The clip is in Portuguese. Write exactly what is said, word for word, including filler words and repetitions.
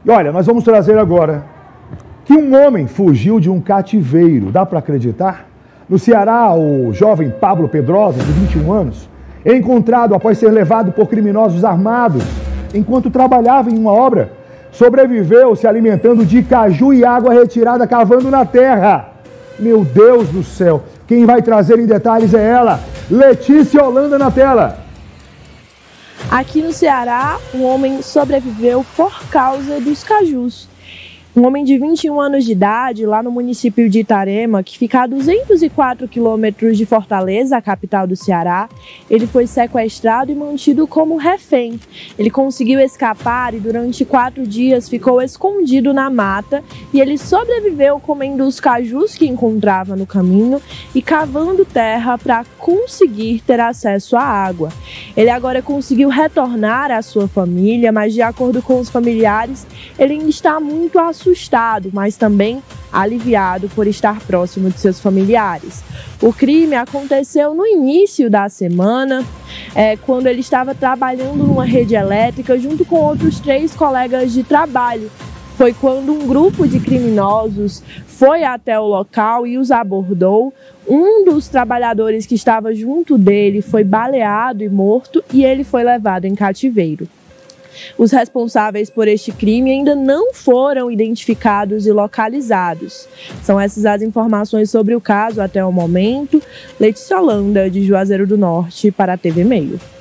E olha, nós vamos trazer agora que um homem fugiu de um cativeiro. Dá para acreditar? No Ceará, o jovem Pablo Pedrosa, de vinte e um anos, é encontrado após ser levado por criminosos armados enquanto trabalhava em uma obra. Sobreviveu se alimentando de caju e água retirada cavando na terra. Meu Deus do céu! Quem vai trazer em detalhes é ela, Letícia Holanda, na tela. Aqui no Ceará, um homem sobreviveu por causa dos cajus. Um homem de vinte e um anos de idade, lá no município de Itarema, que fica a duzentos e quatro quilômetros de Fortaleza, a capital do Ceará, ele foi sequestrado e mantido como refém. Ele conseguiu escapar e durante quatro dias ficou escondido na mata e ele sobreviveu comendo os cajus que encontrava no caminho e cavando terra para conseguir ter acesso à água. Ele agora conseguiu retornar à sua família, mas de acordo com os familiares, ele ainda está muito assustado. assustado, mas também aliviado por estar próximo de seus familiares. O crime aconteceu no início da semana, é, quando ele estava trabalhando numa rede elétrica junto com outros três colegas de trabalho. Foi quando um grupo de criminosos foi até o local e os abordou. Um dos trabalhadores que estava junto dele foi baleado e morto e ele foi levado em cativeiro. Os responsáveis por este crime ainda não foram identificados e localizados. São essas as informações sobre o caso até o momento. Letícia Holanda, de Juazeiro do Norte, para a T V Meio.